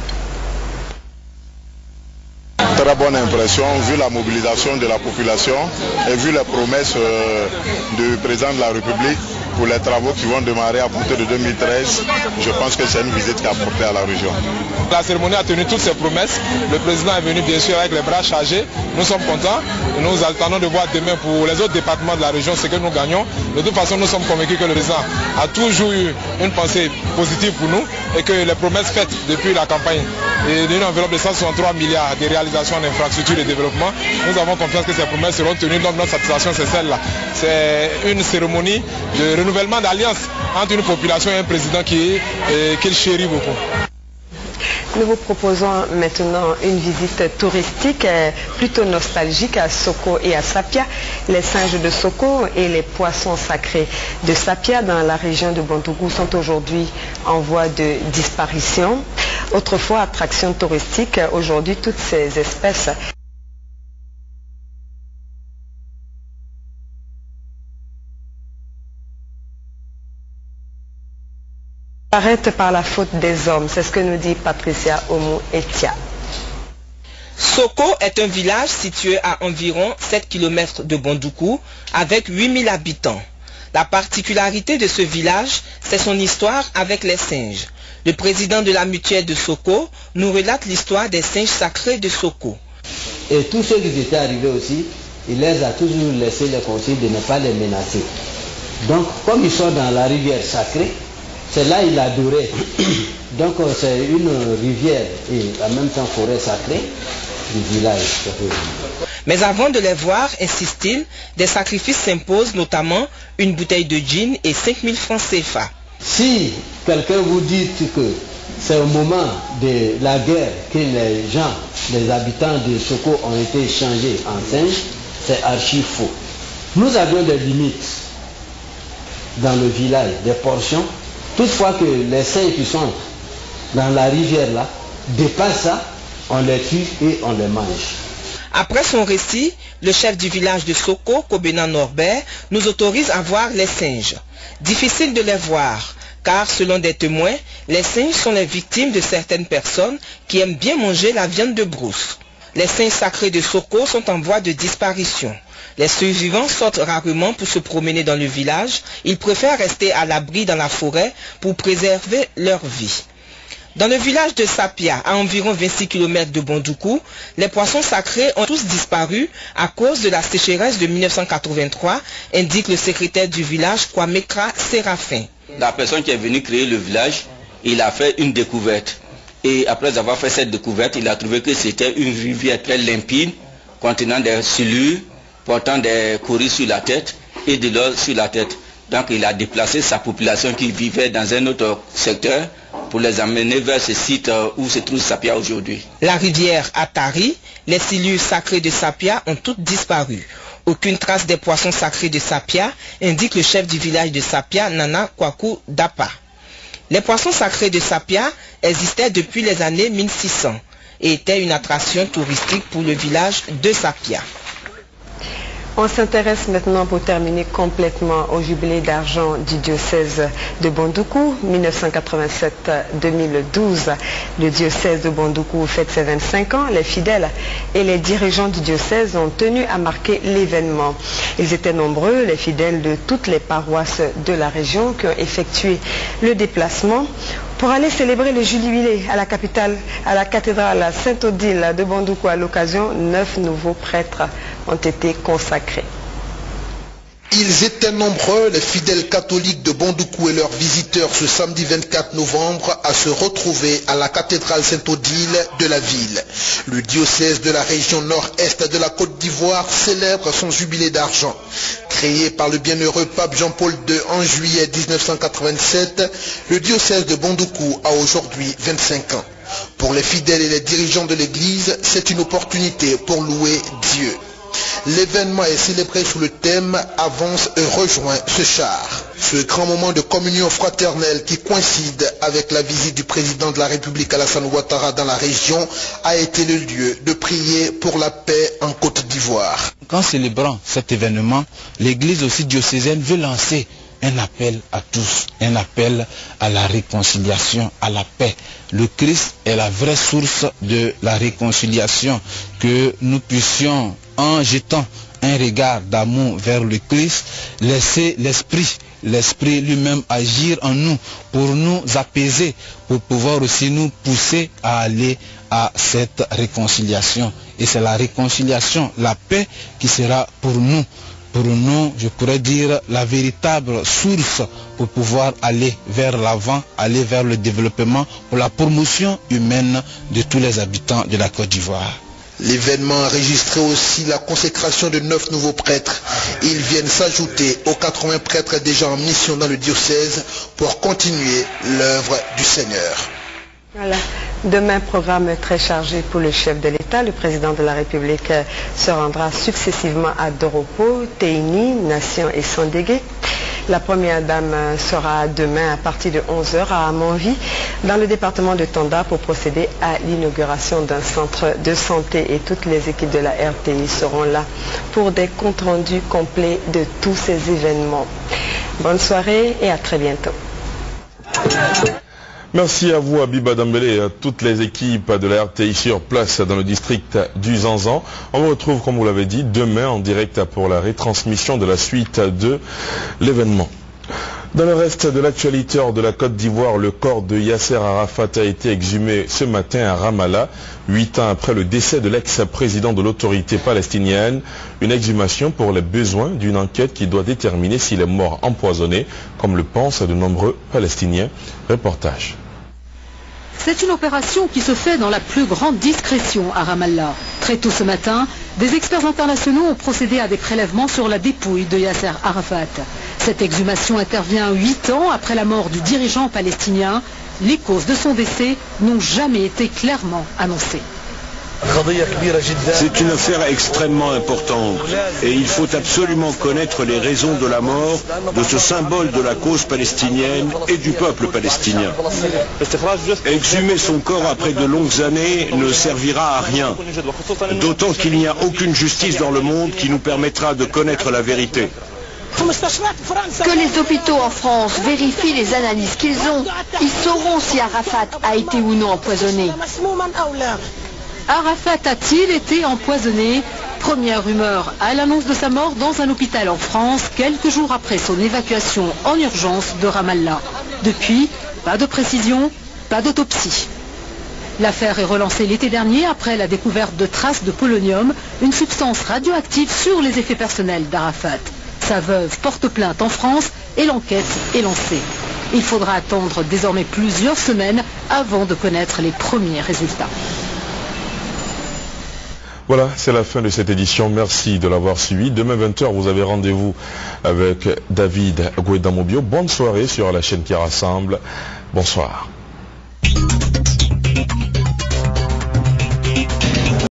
Très bonne impression, vu la mobilisation de la population et vu les promesses du président de la République pour les travaux qui vont démarrer à partir de 2013. Je pense que c'est une visite qui a apporté à la région. La cérémonie a tenu toutes ses promesses. Le président est venu bien sûr avec les bras chargés. Nous sommes contents. Nous attendons de voir demain pour les autres départements de la région ce que nous gagnons. De toute façon, nous sommes convaincus que le président a toujours eu une pensée positive pour nous et que les promesses faites depuis la campagne et d'une enveloppe de 163 milliards de réalisations en infrastructures et développement, nous avons confiance que ces promesses seront tenues. Donc notre satisfaction, c'est celle-là. C'est une cérémonie de renouvellement d'alliance entre une population et un président qu'il chérit beaucoup. Nous vous proposons maintenant une visite touristique plutôt nostalgique à Soko et à Sapia. Les singes de Soko et les poissons sacrés de Sapia dans la région de Bondougou sont aujourd'hui en voie de disparition. Autrefois attraction touristique, aujourd'hui toutes ces espèces disparaissent par la faute des hommes. C'est ce que nous dit Patricia Oumou-Etia. Soko est un village situé à environ 7 km de Bondougou avec 8000 habitants. La particularité de ce village, c'est son histoire avec les singes. Le président de la mutuelle de Soko nous relate l'histoire des singes sacrés de Soko. Et tous ceux qui étaient arrivés aussi, il les a toujours laissé les conseils de ne pas les menacer. Donc, comme ils sont dans la rivière sacrée, c'est là qu'il adorait. Donc, c'est une rivière et en même temps forêt sacrée du village. Mais avant de les voir, insiste-t-il, des sacrifices s'imposent, notamment une bouteille de gin et 5000 francs CFA. Si quelqu'un vous dit que c'est au moment de la guerre que les gens, les habitants de Soko ont été changés en singes, c'est archi faux. Nous avions des limites dans le village, des portions. Toutefois que les singes qui sont dans la rivière là dépassent ça, on les tue et on les mange. Après son récit, le chef du village de Soko, Kobena Norbert, nous autorise à voir les singes. Difficile de les voir, car selon des témoins, les singes sont les victimes de certaines personnes qui aiment bien manger la viande de brousse. Les singes sacrés de Soko sont en voie de disparition. Les survivants sortent rarement pour se promener dans le village. Ils préfèrent rester à l'abri dans la forêt pour préserver leur vie. Dans le village de Sapia, à environ 26 km de Bondougou, les poissons sacrés ont tous disparu à cause de la sécheresse de 1983, indique le secrétaire du village, Kwamekra Séraphin. La personne qui est venue créer le village, il a fait une découverte. Et après avoir fait cette découverte, il a trouvé que c'était une rivière très limpide, contenant des silures, portant des coris sur la tête et de l'eau sur la tête. Donc il a déplacé sa population qui vivait dans un autre secteur pour les amener vers ce site où se trouve Sapia aujourd'hui. La rivière a tari, les silures sacrées de Sapia ont toutes disparu. Aucune trace des poissons sacrés de Sapia, indique le chef du village de Sapia, Nana Kwaku Dapa. Les poissons sacrés de Sapia existaient depuis les années 1600 et étaient une attraction touristique pour le village de Sapia. On s'intéresse maintenant pour terminer complètement au jubilé d'argent du diocèse de Bondougou, 1987-2012. Le diocèse de Bondougou fête ses 25 ans. Les fidèles et les dirigeants du diocèse ont tenu à marquer l'événement. Ils étaient nombreux, les fidèles de toutes les paroisses de la région qui ont effectué le déplacement pour aller célébrer le jubilé à la capitale, à la cathédrale Saint-Odile de Bondougou. À l'occasion, 9 nouveaux prêtres ont été consacrés. Ils étaient nombreux, les fidèles catholiques de Bondoukou et leurs visiteurs ce samedi 24 novembre à se retrouver à la cathédrale Sainte-Odile de la ville. Le diocèse de la région nord-est de la Côte d'Ivoire célèbre son jubilé d'argent. Créé par le bienheureux pape Jean-Paul II en juillet 1987, le diocèse de Bondoukou a aujourd'hui 25 ans. Pour les fidèles et les dirigeants de l'Église, c'est une opportunité pour louer Dieu. L'événement est célébré sous le thème « Avance et rejoins ce char ». Ce grand moment de communion fraternelle qui coïncide avec la visite du président de la République Alassane Ouattara dans la région a été le lieu de prier pour la paix en Côte d'Ivoire. En célébrant cet événement, l'Église aussi diocésaine veut lancer un appel à tous, un appel à la réconciliation, à la paix. Le Christ est la vraie source de la réconciliation, que nous puissions, en jetant un regard d'amour vers le Christ, laisser l'Esprit lui-même agir en nous pour nous apaiser, pour pouvoir aussi nous pousser à aller à cette réconciliation. Et c'est la réconciliation, la paix qui sera pour nous, je pourrais dire, la véritable source pour pouvoir aller vers l'avant, aller vers le développement, pour la promotion humaine de tous les habitants de la Côte d'Ivoire. L'événement a enregistré aussi la consécration de 9 nouveaux prêtres. Ils viennent s'ajouter aux 80 prêtres déjà en mission dans le diocèse pour continuer l'œuvre du Seigneur. Voilà. Demain, programme très chargé pour le chef de l'État. Le président de la République se rendra successivement à Doropo, Teini, Nation et Sandégué. La première dame sera demain à partir de 11h à Amonvi, dans le département de Tonda, pour procéder à l'inauguration d'un centre de santé. Et toutes les équipes de la RTI seront là pour des comptes rendus complets de tous ces événements. Bonne soirée et à très bientôt. Merci à vous, Abiba Dambélé, et à toutes les équipes de la RTI sur place dans le district du Zanzan. On vous retrouve, comme vous l'avez dit, demain en direct pour la retransmission de la suite de l'événement. Dans le reste de l'actualité hors de la Côte d'Ivoire, le corps de Yasser Arafat a été exhumé ce matin à Ramallah, 8 ans après le décès de l'ex-président de l'autorité palestinienne. Une exhumation pour les besoins d'une enquête qui doit déterminer s'il est mort empoisonné, comme le pensent de nombreux Palestiniens. Reportage. C'est une opération qui se fait dans la plus grande discrétion à Ramallah. Très tôt ce matin, des experts internationaux ont procédé à des prélèvements sur la dépouille de Yasser Arafat. Cette exhumation intervient 8 ans après la mort du dirigeant palestinien. Les causes de son décès n'ont jamais été clairement annoncées. C'est une affaire extrêmement importante et il faut absolument connaître les raisons de la mort de ce symbole de la cause palestinienne et du peuple palestinien. Exhumer son corps après de longues années ne servira à rien, d'autant qu'il n'y a aucune justice dans le monde qui nous permettra de connaître la vérité. Que les hôpitaux en France vérifient les analyses qu'ils ont. Ils sauront si Arafat a été ou non empoisonné. Arafat a-t-il été empoisonné? Première rumeur à l'annonce de sa mort dans un hôpital en France, quelques jours après son évacuation en urgence de Ramallah. Depuis, pas de précision, pas d'autopsie. L'affaire est relancée l'été dernier après la découverte de traces de polonium, une substance radioactive sur les effets personnels d'Arafat. Sa veuve porte plainte en France et l'enquête est lancée. Il faudra attendre désormais plusieurs semaines avant de connaître les premiers résultats. Voilà, c'est la fin de cette édition. Merci de l'avoir suivi. Demain 20h, vous avez rendez-vous avec David Guedamobio. Bonne soirée sur la chaîne qui rassemble. Bonsoir.